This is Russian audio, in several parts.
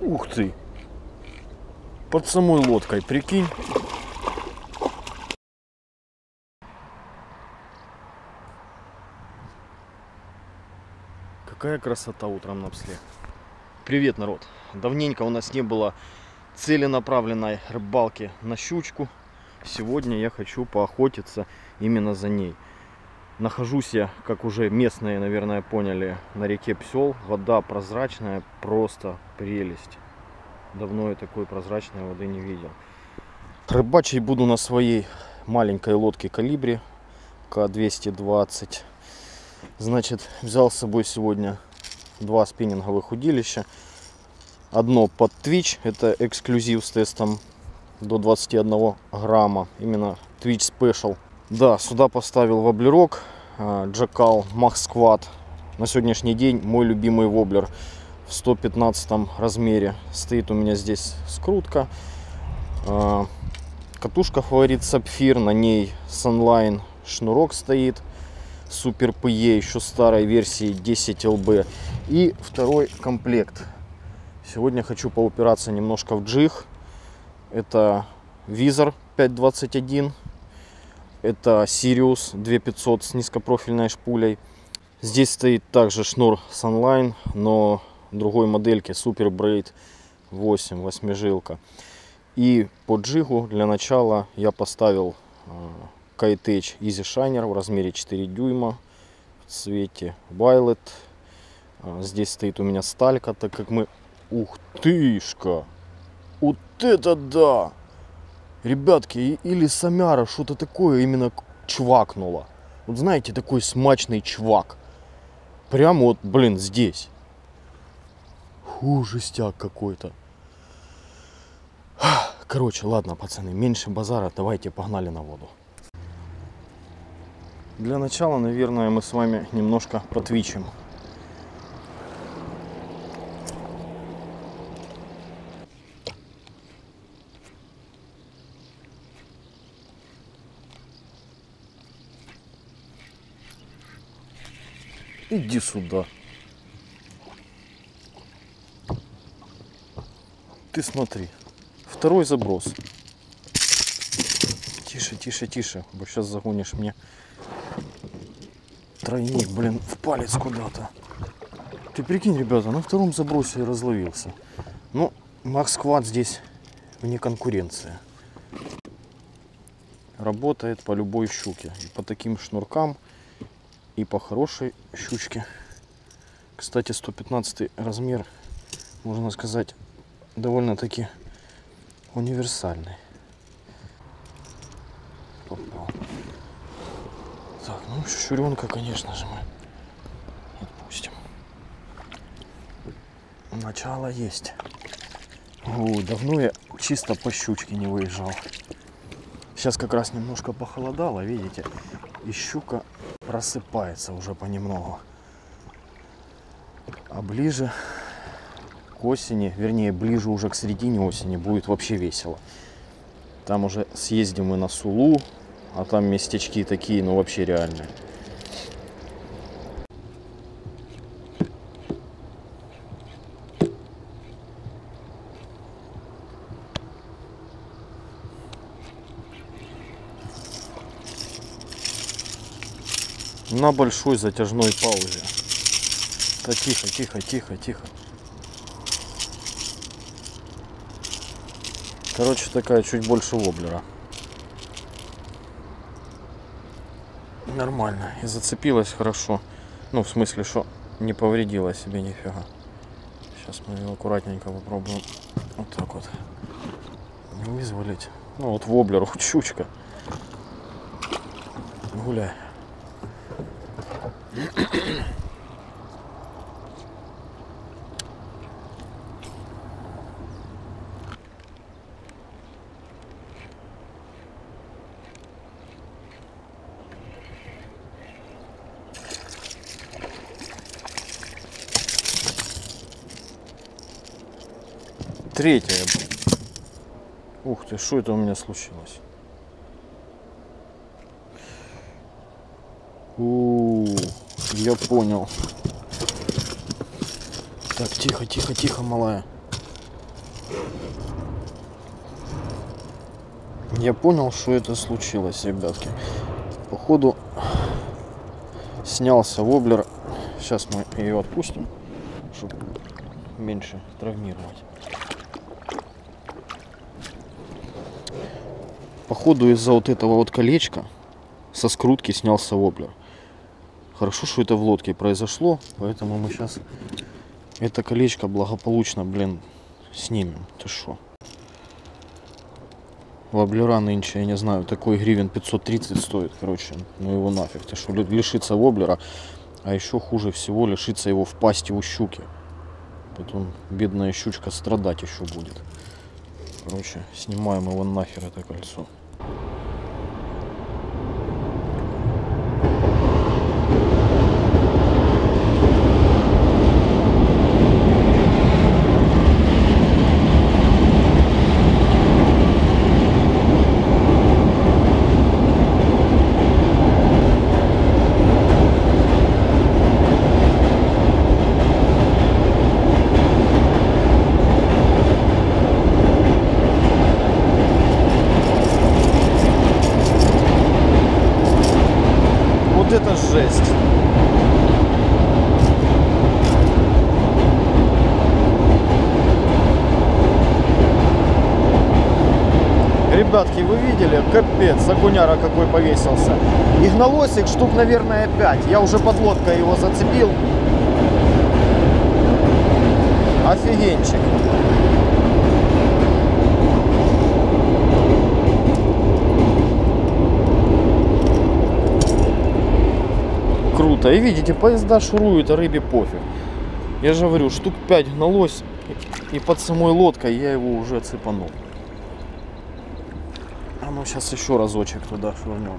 Ух ты! Под самой лодкой, прикинь. Какая красота утром на Псле. Привет, народ! Давненько у нас не было целенаправленной рыбалки на щучку. Сегодня я хочу поохотиться именно за ней. Нахожусь я, как уже местные, наверное, поняли, на реке Псел. Вода прозрачная, просто прелесть. Давно я такой прозрачной воды не видел. Рыбачить буду на своей маленькой лодке Колибри К220. Значит, взял с собой сегодня два спиннинговых удилища. Одно под Twitch, это эксклюзив с тестом до 21 грамма, именно Twitch Special. Да, сюда поставил воблерок Джакал Max Squad. На сегодняшний день мой любимый воблер в 115 размере. Стоит у меня здесь скрутка. Катушка фаворит Сапфир, на ней Sunline шнурок стоит. Супер PE, еще старой версии 10 LB. И второй комплект. Сегодня хочу поупираться немножко в джиг. Это Визор 521. Это Sirius 2500 с низкопрофильной шпулей. Здесь стоит также шнур Sunline, но другой модельки Super Braid 8, восьмижилка. И по джигу для начала я поставил Kitech Easy Shiner в размере 4 дюйма в цвете Violet. Здесь стоит у меня сталька, так как мы... Ух тышка! Вот это да! Ребятки, или Самяра что-то такое именно чвакнуло. Вот знаете, такой смачный чвак. Прямо вот, блин, здесь. Фу, жестяк какой-то. Короче, ладно, пацаны, меньше базара, давайте погнали на воду. Для начала, наверное, мы с вами немножко потвичим. Иди сюда. Ты смотри. Второй заброс. Тише, тише, тише. Бо сейчас загонишь мне тройник, блин, в палец куда-то. Ты прикинь, ребята, на втором забросе я разловился. Ну, Max Squad здесь вне конкуренции. Работает по любой щуке. И по таким шнуркам, и по хорошей щучке. Кстати, 115 размер, можно сказать, довольно-таки универсальный. Попал. Так, ну щуренка, конечно же, мы отпустим. Начало есть. Ой, давно я чисто по щучке не выезжал. Сейчас как раз немножко похолодало, видите, и щука просыпается уже понемногу. А ближе к осени, вернее, ближе уже к середине осени будет вообще весело. Там уже съездим мы на Сулу, а там местечки такие, ну вообще реальные. На большой затяжной паузе. Да тихо, тихо, тихо, тихо. Короче, такая чуть больше воблера. Нормально. И зацепилась хорошо. Ну, в смысле, что не повредила себе нифига. Сейчас мы ее аккуратненько попробуем. Вот так вот. Не вызволить. Ну, вот воблер, вот щучка. Гуляй. Третья. Ух ты, что это у меня случилось? Я понял. Так, тихо, тихо, тихо, малая. Я понял, что это случилось, ребятки. Походу снялся воблер. Сейчас мы ее отпустим, чтобы меньше травмировать. Походу из-за вот этого вот колечка со скрутки снялся воблер. Хорошо, что это в лодке произошло, поэтому мы сейчас это колечко благополучно, блин, снимем. Ты шо? Воблера нынче, я не знаю, такой гривен 530 стоит, короче, ну его нафиг. Ты что, лишиться воблера, а еще хуже всего лишиться его в пасти у щуки. Потом бедная щучка страдать еще будет. Короче, снимаем его нахер, это кольцо. Это жесть. Ребятки, вы видели? Капец, окуняра какой повесился. И гналосик штук, наверное, 5. Я уже под лодкой его зацепил. Офигенчик. Круто. И видите, поезда шуруют, а рыбе пофиг. Я же говорю, штук 5 гналось, и под самой лодкой я его уже цепанул. А ну сейчас еще разочек туда швырнем.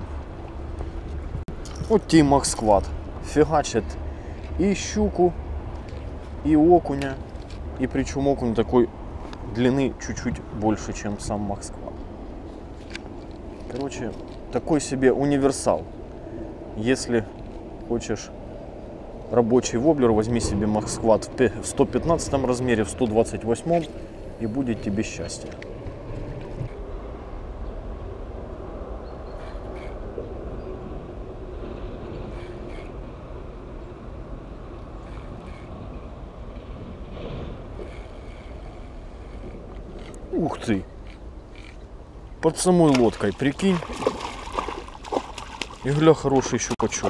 Вот Team Squad фигачит и щуку, и окуня, и причем окунь такой длины чуть-чуть больше, чем сам Max Squad. Короче, такой себе универсал. Если хочешь рабочий воблер, возьми себе Max Squad в 115 размере, в 128 и будет тебе счастье. Ух ты! Под самой лодкой, прикинь. И гля, хороший щупачок.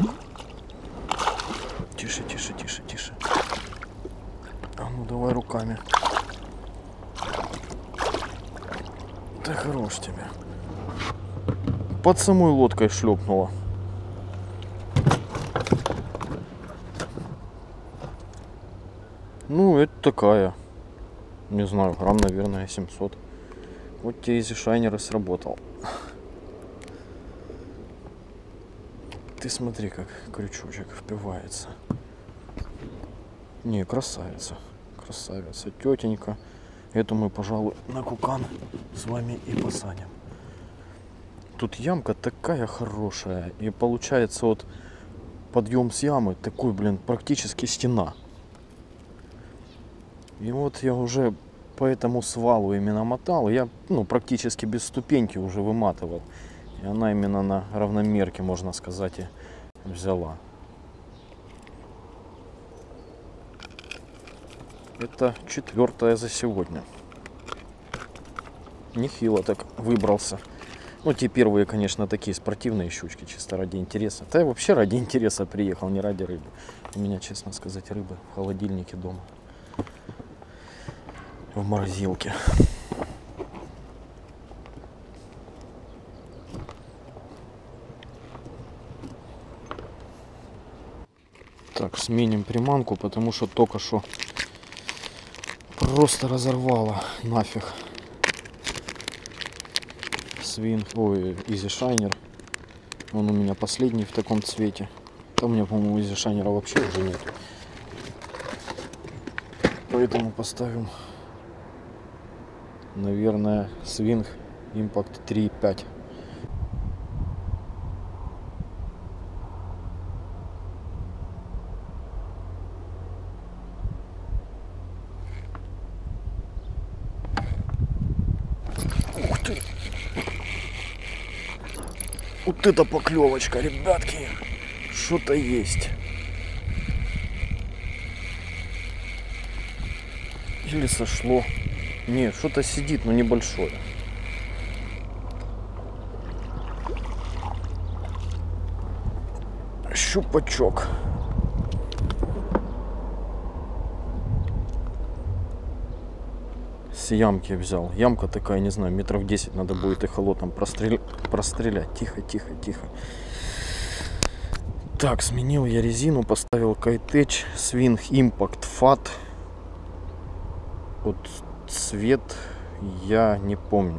Тише, тише, тише, тише. А ну давай руками. Да хорош тебе. Под самой лодкой шлепнула. Ну, это такая. Не знаю, грамм, наверное, 700. Вот те Easy Shiner и сработал. Ты смотри, как крючочек впивается. Не, красавица. Красавица, тетенька. Эту мы, пожалуй, на кукан с вами и посадим. Тут ямка такая хорошая. И получается вот подъем с ямы такой, блин, практически стена. И вот я уже по этому свалу именно мотал. Я, практически без ступеньки уже выматывал. И она именно на равномерке, можно сказать, и взяла. Это 4-я за сегодня. Нехило так выбрался. Ну, те первые, конечно, такие спортивные щучки, чисто ради интереса. Да я вообще ради интереса приехал, не ради рыбы. У меня, честно сказать, рыбы в холодильнике дома. В морозилке. Так, сменим приманку, потому что только что просто разорвало нафиг. Свинг, ой, Easy Shiner. Он у меня последний в таком цвете. Там у меня, по-моему, Easy Shiner вообще уже нет. Поэтому поставим, наверное, Swing Impact 3.5. Вот это поклевочка, ребятки. Что-то есть. Или сошло. Не, что-то сидит, но небольшое. Щупачок. С ямки взял. Ямка такая, не знаю, метров 10 надо будет эхолотом прострелять. Тихо, тихо, тихо. Так, сменил я резину, поставил Kitech Swing Impact Fat. Вот цвет я не помню.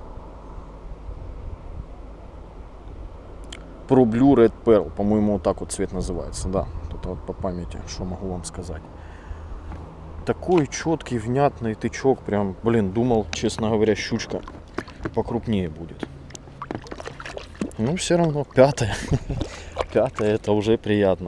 Pro Blue Red Pearl, по-моему, вот так вот цвет называется, да. Тут вот по памяти, что могу вам сказать. Такой четкий, внятный тычок, прям, блин, думал, честно говоря, щучка покрупнее будет. Ну, все равно, пятая. Пятая, это уже приятно.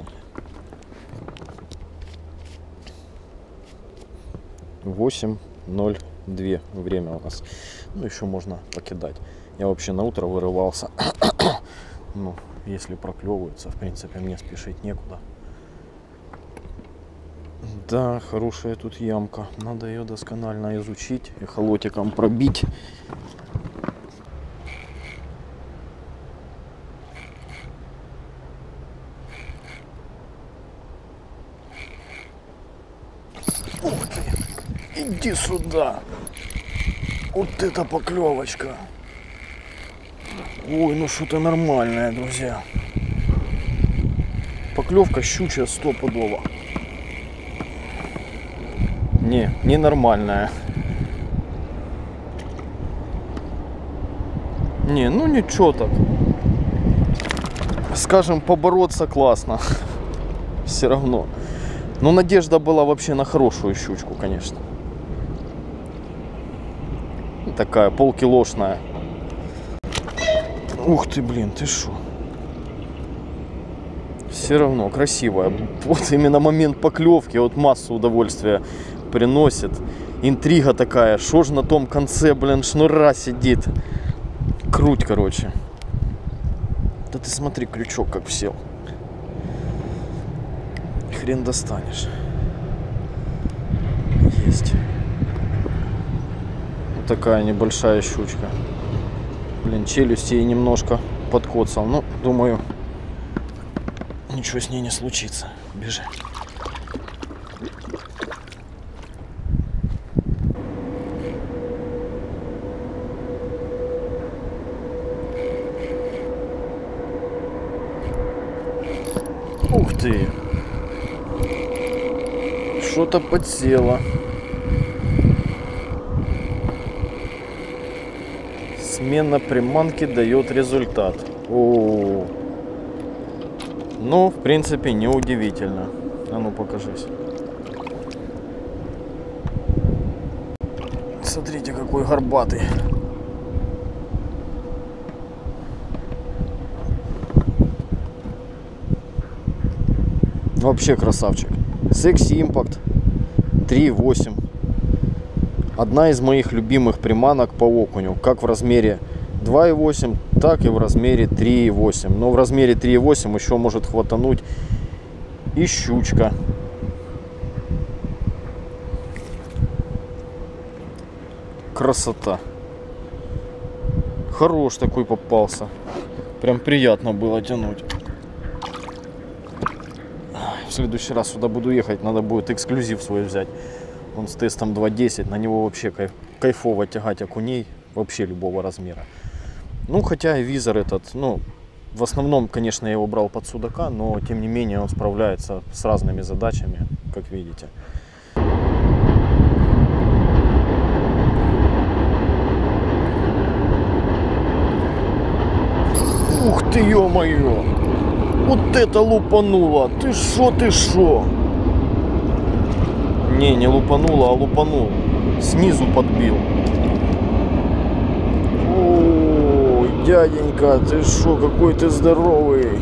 8:02 время у нас. Ну, еще можно покидать. Я вообще на утро вырывался. Ну, если проклевывается, в принципе, мне спешить некуда. Да, хорошая тут ямка. Надо ее досконально изучить, эхолотиком пробить. Ух ты! Иди сюда! Вот это поклевочка! Ой, ну что-то нормальное, друзья. Поклевка щучья стопудово. Не нормальная. Не, ну ничего так. Скажем, побороться классно. Все равно. Но надежда была вообще на хорошую щучку, конечно. Такая полкилошная. Ух ты, блин, ты шо? Все равно красивая. Вот именно момент поклевки, вот массу удовольствия приносит. Интрига такая. Шо ж на том конце, блин, шнура сидит. Круть, короче. Да ты смотри, крючок как сел. Хрен достанешь. Есть. Вот такая небольшая щучка. Блин, челюсть ей немножко подкоцал. Ну, думаю, ничего с ней не случится. Бежи. Ух ты! Что-то подсело. Смена приманки дает результат. О-о-о. Ну, в принципе, неудивительно. А ну, покажись. Смотрите, какой горбатый. Вообще красавчик. Sexy Impact 3.8. Одна из моих любимых приманок по окуню. Как в размере 2.8, так и в размере 3.8. Но в размере 3.8 еще может хватануть и щучка. Красота. Хорош такой попался. Прям приятно было тянуть. В следующий раз сюда буду ехать, надо будет эксклюзив свой взять. Он с тестом 2.10, на него вообще кайфово тягать окуней, вообще любого размера. Ну, хотя и визор этот, ну, в основном, конечно, я его брал под судака, но тем не менее он справляется с разными задачами, как видите. Ух ты, ё-моё! Вот это лупануло! Ты шо, ты шо? Не лупануло, а лупанул. Снизу подбил. Ой, дяденька, ты шо, какой ты здоровый.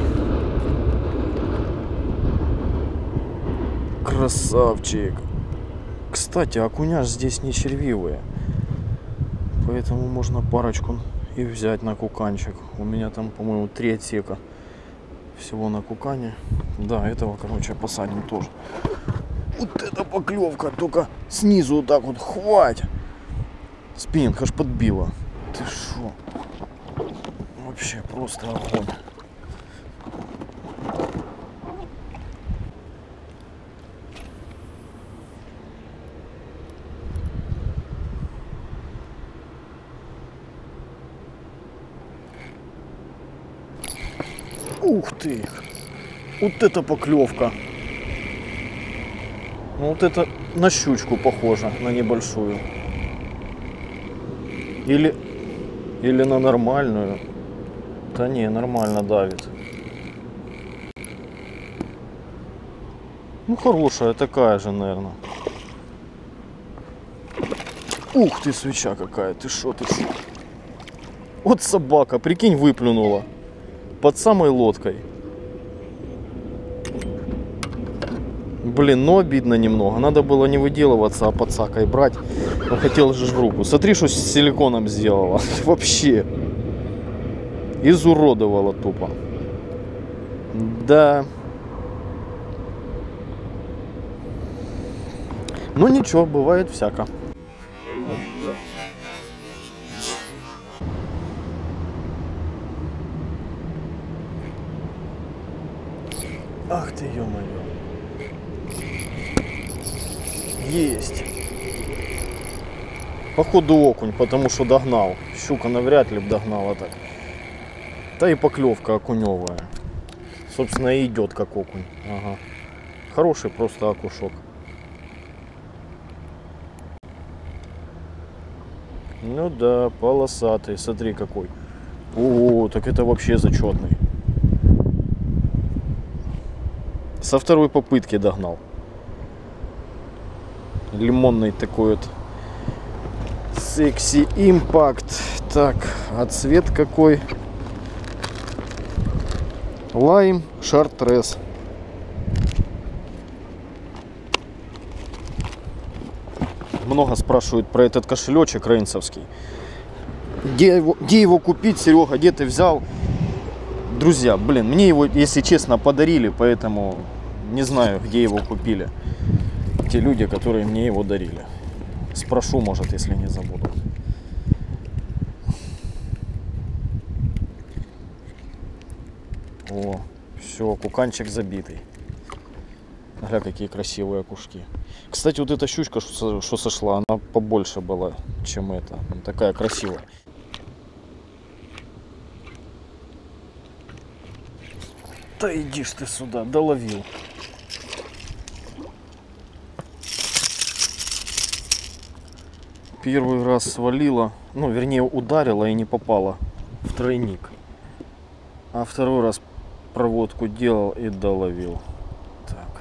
Красавчик. Кстати, окуня здесь не червивые. Поэтому можно парочку и взять на куканчик. У меня там, по-моему, 3 отсека всего на кукане. Да, этого, короче, посадим тоже. Вот эта поклевка, только снизу вот так вот, хватит. Спиннинг аж подбила. Ты шо? Вообще просто огонь. Ух ты! Вот это поклевка! Вот это на щучку похоже, на небольшую. Или на нормальную. Да не, нормально давит. Ну хорошая такая же, наверное. Ух ты, свеча какая, ты шо? Вот собака, прикинь, выплюнула. Под самой лодкой. Блин, ну обидно немного. Надо было не выделываться, а подсакой брать. Но хотел же в руку. Смотри, что с силиконом сделала. Вообще. Изуродовала тупо. Да. Ну ничего, бывает всяко. Ах ты, ё-моё. Есть. Походу окунь, потому что догнал. Щука навряд ли бы догнала так. Да и поклевка окуневая. Собственно, и идет как окунь. Ага. Хороший просто окушок. Ну да, полосатый. Смотри какой. О, так это вообще зачетный. Со второй попытки догнал. Лимонный такой вот секси импакт. Так, а цвет какой? Лайм шартрез. Много спрашивают про этот кошелечек рейнсовский. Где его купить, Серега, где ты взял? Друзья, блин, мне его, если честно, подарили, поэтому не знаю, где его купили. Те люди, которые мне его дарили. Спрошу, может, если не забуду. О, все, куканчик забитый. Гля, какие красивые окушки. Кстати, вот эта щучка, что сошла, она побольше была, чем эта. Она такая красивая. Да иди ж ты сюда, доловил. Первый раз свалила, ну вернее ударила и не попала в тройник. А второй раз проводку делал и доловил. Так.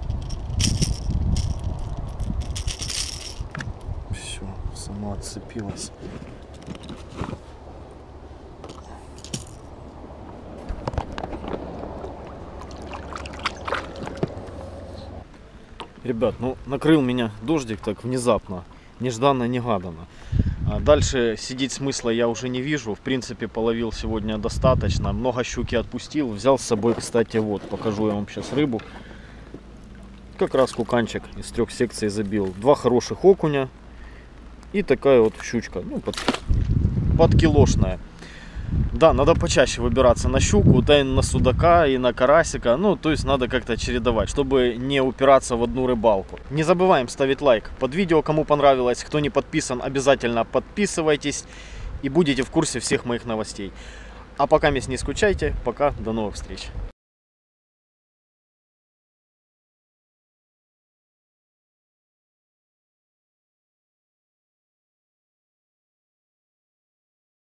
Все, сама отцепилась. Ребят, ну накрыл меня дождик так внезапно, нежданно-негаданно. А дальше сидеть смысла я уже не вижу. В принципе, половил сегодня достаточно. Много щуки отпустил. Взял с собой, кстати, вот, покажу я вам сейчас рыбу. Как раз куканчик из 3 секций забил. 2 хороших окуня. И такая вот щучка, ну, подкилошная. Да, надо почаще выбираться на щуку, да и на судака, и на карасика. Ну, то есть надо как-то чередовать, чтобы не упираться в одну рыбалку. Не забываем ставить лайк под видео, кому понравилось. Кто не подписан, обязательно подписывайтесь. И будете в курсе всех моих новостей. А пока не скучайте. Пока, до новых встреч.